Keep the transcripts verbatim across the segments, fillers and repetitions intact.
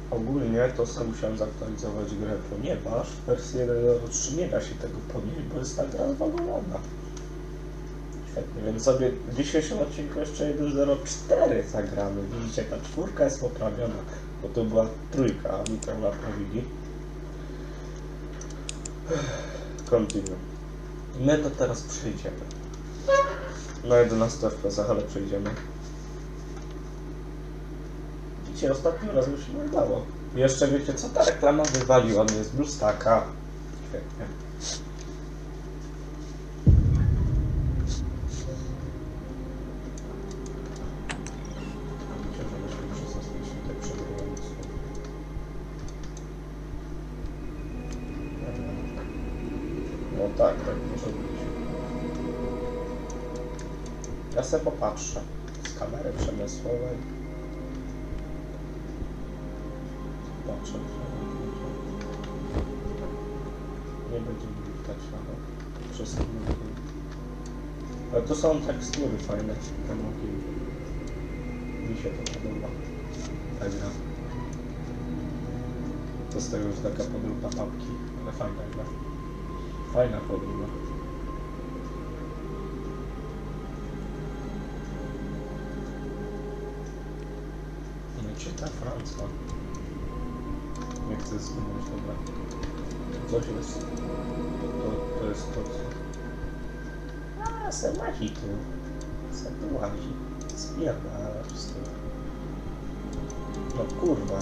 Ogólnie to sam musiałem zaktualizować grę, ponieważ w wersji jeden zero trzy nie da się tego podnieść, bo jest ta gra zwalona. Świetnie, więc sobie w dzisiejszym odcinku jeszcze jeden zero cztery zagramy. Widzicie, ta czwórka jest poprawiona, bo to była trójka, a mi to naprawili. Continue. My to teraz przejdziemy. Na jedenaście F P S, ale przejdziemy. Widzicie, ostatnim razem się nie udało. Jeszcze wiecie co? Ta reklama wywaliła mnie z BlueStacka. Świetnie. No tak, tak może być. Ja sobie popatrzę z kamery przemysłowej. Patrzę, nie będzie mi widać nawet przez ten ogień. Ale to są tekstury fajne, ten ogień. Mi się to podoba. Ta gra. To z tego już taka podróba papki, ale fajna gra. Fajna podróba. No i ta Francja. Nie chcę zginąć, dobra. Coś jest. To, to, to jest to, co... A, se łazi tu. Se tu łazi. Spierdala wszystko. No kurwa.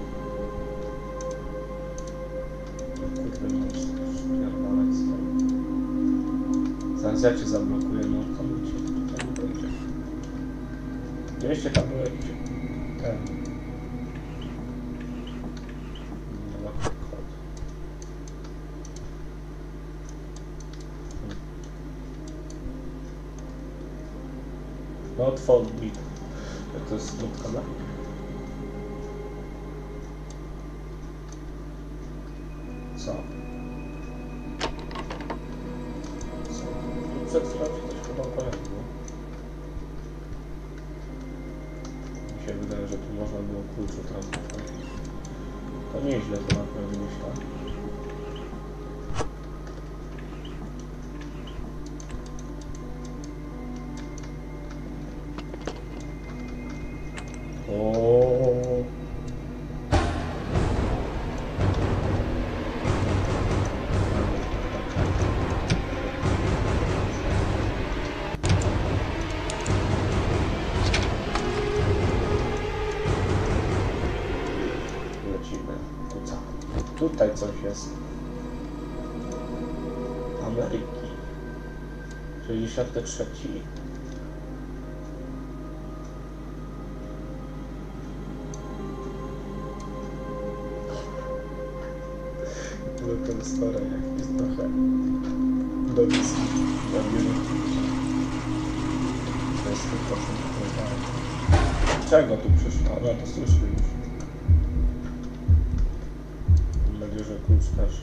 No kurde, nie chcę spierdalać swoje. Zaraz ja cię zablokuję, no to mi się tutaj nie będzie. Gdzieście tam był jakiś... ten... Not for me. To jest nutka, no? Co? Co? Tu przed chwilą coś chyba pojawiło. Mi się wydaje, że tu można było kluczu transportować. To nieźle to na pewno myślę. O. Lecimy. Tu co? Tutaj coś jest. Ameryki. sześćdziesiąty trzeci. Ten stary jakiś trochę do misji zabierze. To jest sto procent powiedziane. Czego tu przyszło? No to słyszę już. Mam nadzieję, że klucz też.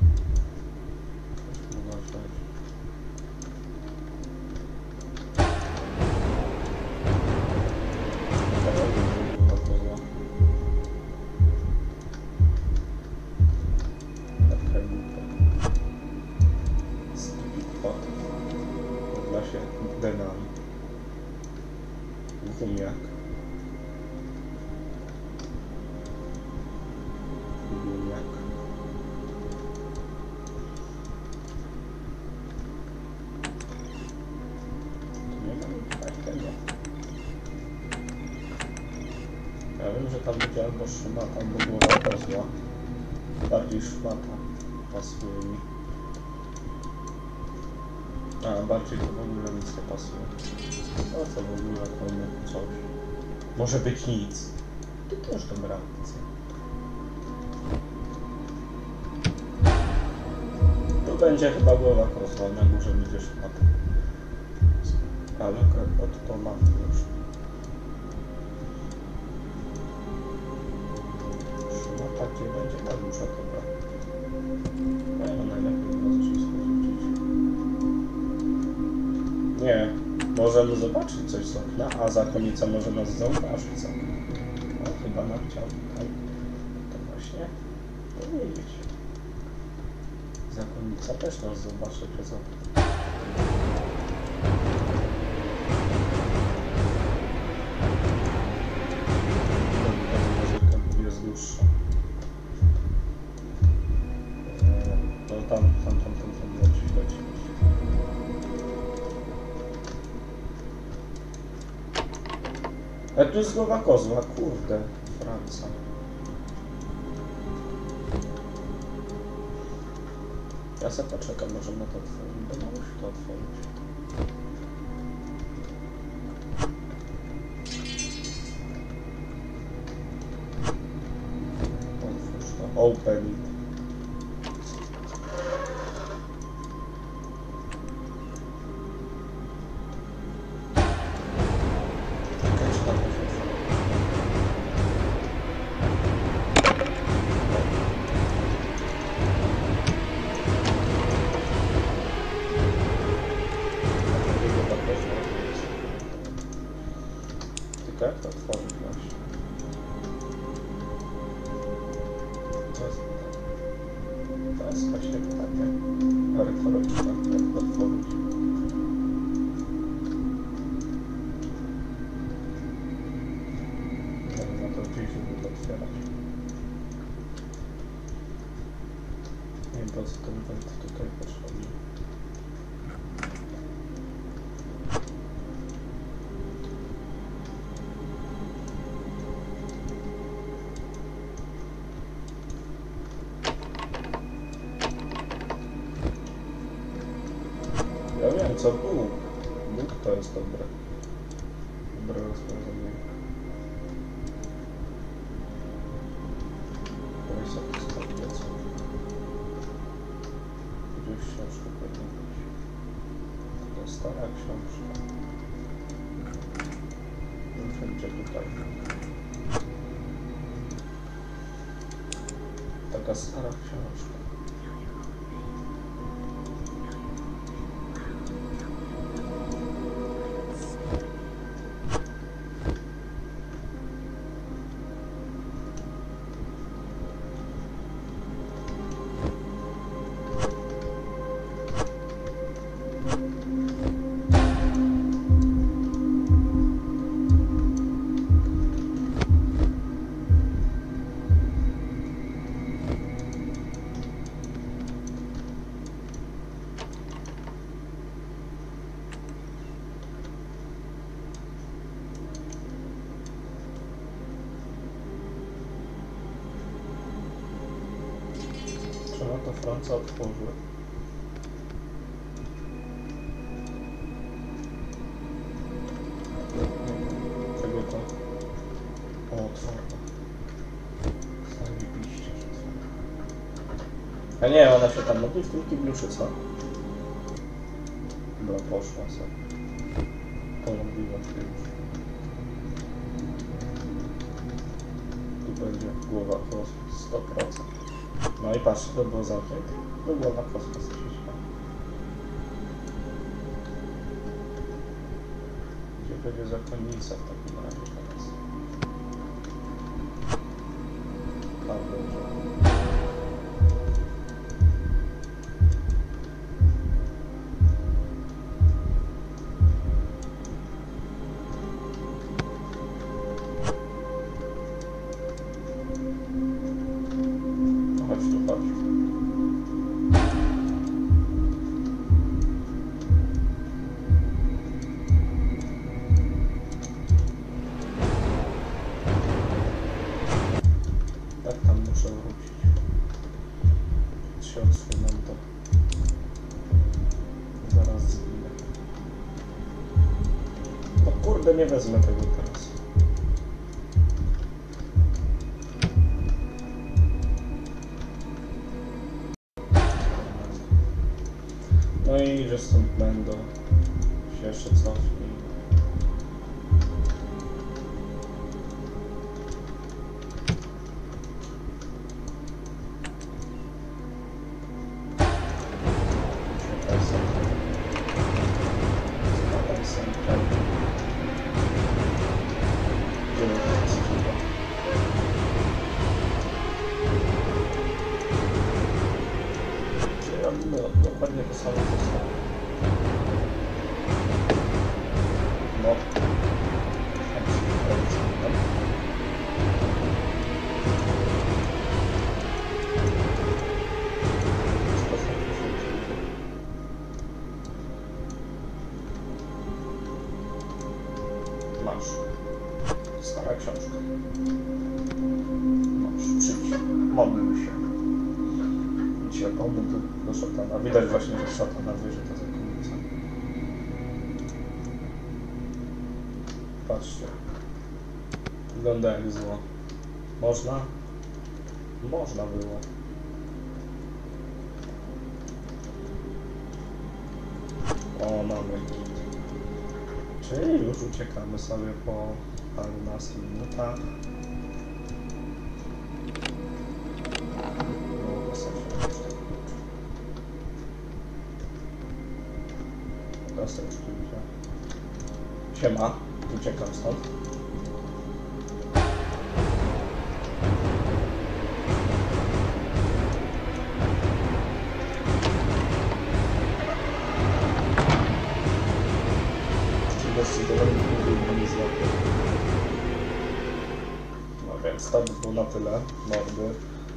Denan. Gumiak. Gumiak. Tu nie ma nic takiego. Ja wiem, że tam będzie albo szmata, albo głowa kozła. Bardziej szmata pasuje mi. A, bardziej to w ogóle nic nie pasuje. O co w ogóle komu coś? Może być nic. To też dobra opcja. Tu będzie chyba głowa kozła, na górze będzie szmata. Ale od to mam już. Szmata gdzie będzie na górze chyba. No najlepiej na wszystko rzucić. Nie, możemy zobaczyć coś z okna, a zakonnica może nas zauważyć z okna. No chyba nam chciał tutaj właśnie powiedzieć. Zakonnica też nas zobaczy przez okno. Muzyka jest dłuższa. No tam, tam, tam, tam, tam, leci, leci. A tu jest głowa kozła, kurde, Franca. Ja sobie poczekam, możemy to otworzyć, bo no musi to otworzyć. Otwórz to, open it. Jak to otworzyć właśnie? To jest, to jest właśnie pytanie retoryczne, jak to otworzyć. Nie wiem, na to gdzieś żeby to otwierać. Nie wiem, po co ten węd tutaj potrzebny. Ja wiem co Bóg. Bóg to jest dobre. Dobre rozwiązanie. Wysoki stopiec. Gdzieś książkę powinien być. To stara książka. Wszędzie tutaj. Taka stara książka. Trzeba to Franca otworzy. Czego to? O, otwarta. Zajebiście. A nie, ona się tam modli w tym kiblu, czy co? Dobra, poszła sobie. Porządliwa w tym. Tu będzie głowa kosmos sto procent. No i patrz, to było zamknięte. To głowa kosmos się śmiała. Gdzie będzie zakonnica w takim razie teraz? Tam będzie. Chodź tu, chodź. Tak tam muszę wrócić. Się odsunę to. Zaraz zginę. No kurde, nie wezmę tego teraz. No i że stąd będą się jeszcze cofnij. Spadaj sam. Spadaj sam. Gdzie to jest chyba? dokładnie to samo postawię. No. Masz. Stara książka. Masz. Przyjdź. Modlmy się. Idź się pomógł do, do szatana. Widać właśnie, że szatana wie, że to zakonnica. Patrzcie. Wygląda jak zło. Można? Można było. O, mamy git. Czyli już uciekamy sobie po parunastu minutach. No, Kaseczki widzę. Siema, uciekam stąd. No więc to by było na tyle, mordy.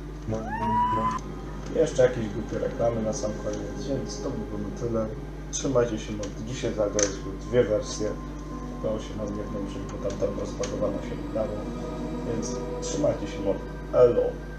Jeszcze jakieś głupie reklamy na sam koniec, więc to by było na tyle. Trzymajcie się mordy. Dzisiaj zagraliśmy dwie wersje. Udało się nam jedną, żeby bo tamta rozpakowana się udało. Więc trzymajcie się mordy. Elo!